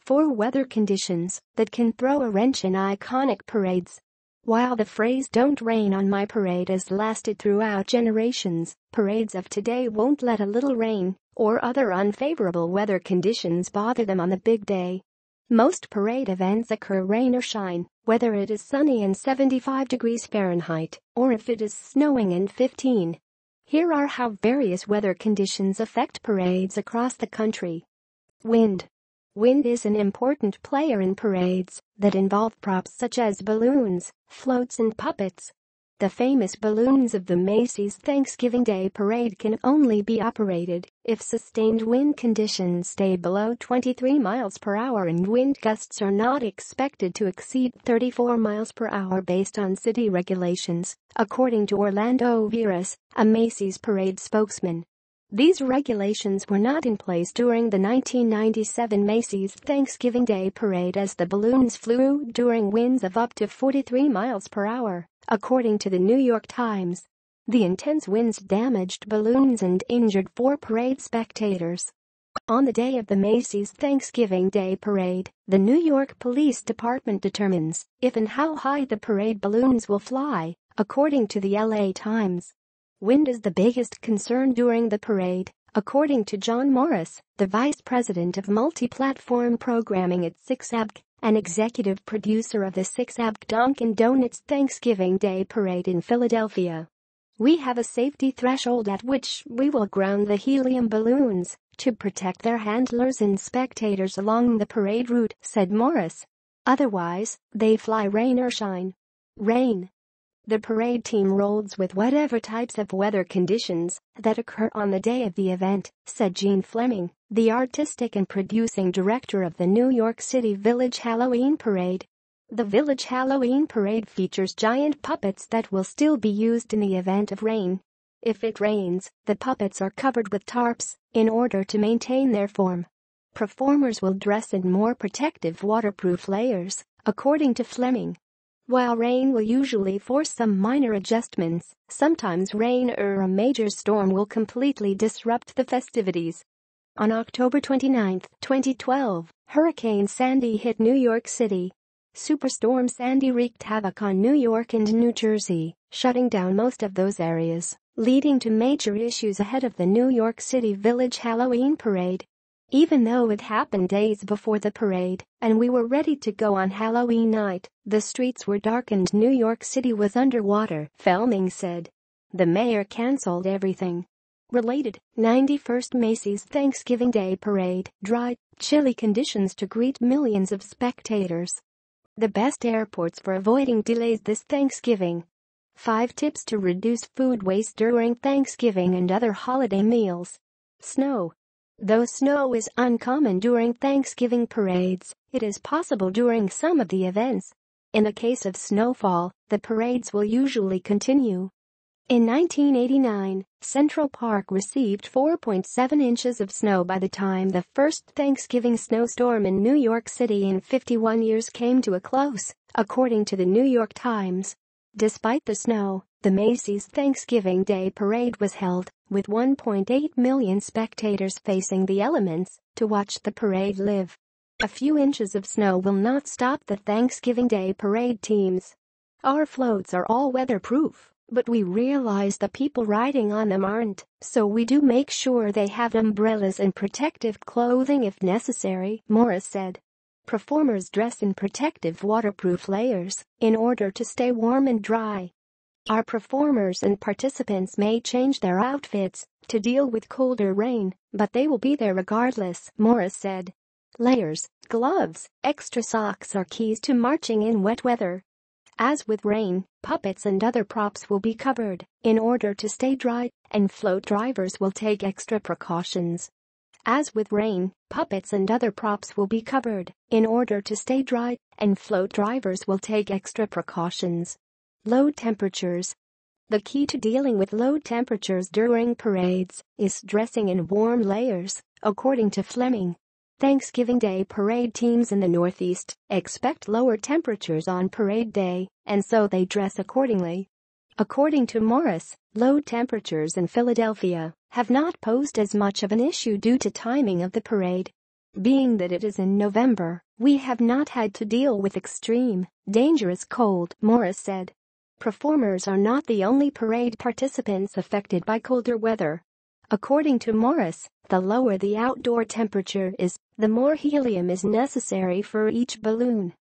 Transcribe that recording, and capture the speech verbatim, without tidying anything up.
Four weather conditions that can throw a wrench in iconic parades. While the phrase "don't rain on my parade" has lasted throughout generations, parades of today won't let a little rain or other unfavorable weather conditions bother them on the big day. Most parade events occur rain or shine, whether it is sunny and seventy-five degrees Fahrenheit or if it is snowing and fifteen. Here are how various weather conditions affect parades across the country. Wind. Wind is an important player in parades that involve props such as balloons, floats and puppets. The famous balloons of the Macy's Thanksgiving Day Parade can only be operated if sustained wind conditions stay below twenty-three miles per hour and wind gusts are not expected to exceed thirty-four miles per hour based on city regulations, according to Orlando Veras, a Macy's parade spokesman. These regulations were not in place during the nineteen ninety-seven Macy's Thanksgiving Day Parade as the balloons flew during winds of up to forty-three miles per hour, according to the New York Times. The intense winds damaged balloons and injured four parade spectators. On the day of the Macy's Thanksgiving Day Parade, the New York Police Department determines if and how high the parade balloons will fly, according to the L A Times. Wind is the biggest concern during the parade, according to John Morris, the vice president of multi-platform programming at six A B C, an executive producer of the six A B C Dunkin' Donuts Thanksgiving Day Parade in Philadelphia. "We have a safety threshold at which we will ground the helium balloons to protect their handlers and spectators along the parade route," said Morris. "Otherwise, they fly rain or shine." Rain. The parade team rolls with whatever types of weather conditions that occur on the day of the event, said Gene Fleming, the artistic and producing director of the New York City Village Halloween Parade. The Village Halloween Parade features giant puppets that will still be used in the event of rain. If it rains, the puppets are covered with tarps in order to maintain their form. Performers will dress in more protective waterproof layers, according to Fleming. While rain will usually force some minor adjustments, sometimes rain or a major storm will completely disrupt the festivities. On October twenty-ninth, twenty twelve, Hurricane Sandy hit New York City. Superstorm Sandy wreaked havoc on New York and New Jersey, shutting down most of those areas, leading to major issues ahead of the New York City Village Halloween Parade. Even though it happened days before the parade, and we were ready to go on Halloween night, the streets were dark and New York City was underwater, Fleming said. The mayor canceled everything. Related, ninety-first Macy's Thanksgiving Day Parade, dry, chilly conditions to greet millions of spectators. The best airports for avoiding delays this Thanksgiving. Five tips to reduce food waste during Thanksgiving and other holiday meals. Snow. Though snow is uncommon during Thanksgiving parades, it is possible during some of the events. In the case of snowfall, the parades will usually continue. In nineteen eighty-nine, Central Park received four point seven inches of snow by the time the first Thanksgiving snowstorm in New York City in fifty-one years came to a close, according to the New York Times. Despite the snow, the Macy's Thanksgiving Day Parade was held, with one point eight million spectators facing the elements to watch the parade live. A few inches of snow will not stop the Thanksgiving Day Parade teams. "Our floats are all weatherproof, but we realize the people riding on them aren't, so we do make sure they have umbrellas and protective clothing if necessary," Morris said. Performers dress in protective waterproof layers in order to stay warm and dry. "Our performers and participants may change their outfits to deal with colder rain, but they will be there regardless," Morris said. Layers, gloves, extra socks are keys to marching in wet weather. As with rain, puppets and other props will be covered in order to stay dry, and float drivers will take extra precautions. As with rain, puppets and other props will be covered in order to stay dry, and float drivers will take extra precautions. Low temperatures. The key to dealing with low temperatures during parades is dressing in warm layers, according to Fleming. Thanksgiving Day parade teams in the Northeast expect lower temperatures on parade day, and so they dress accordingly. According to Morris, low temperatures in Philadelphia have not posed as much of an issue due to timing of the parade. Being that it is in November, we have not had to deal with extreme, dangerous cold, Morris said. Performers are not the only parade participants affected by colder weather. According to Morris, the lower the outdoor temperature is, the more helium is necessary for each balloon.